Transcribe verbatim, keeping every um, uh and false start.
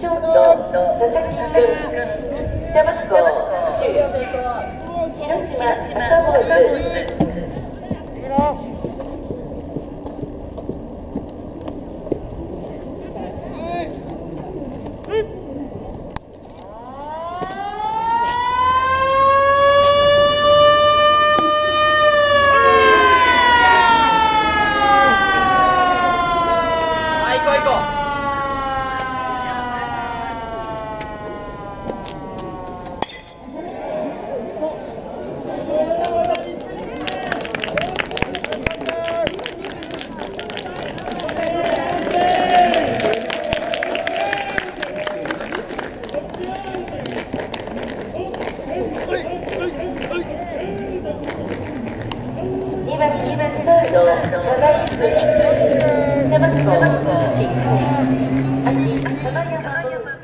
ショート佐々木君、北松港中、広島赤ボーズ。にばんサード川井君、北松港いち、秋玉山。